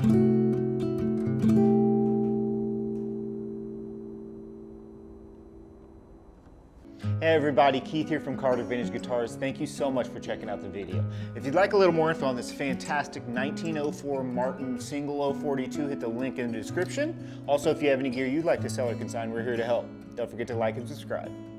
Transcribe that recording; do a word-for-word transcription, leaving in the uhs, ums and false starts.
Hey everybody, Keith here from Carter Vintage Guitars. Thank you so much for checking out the video. If you'd like a little more info on this fantastic nineteen oh four Martin single oh forty-two, hit the link in the description. Also, if you have any gear you'd like to sell or consign, we're here to help. Don't forget to like and subscribe.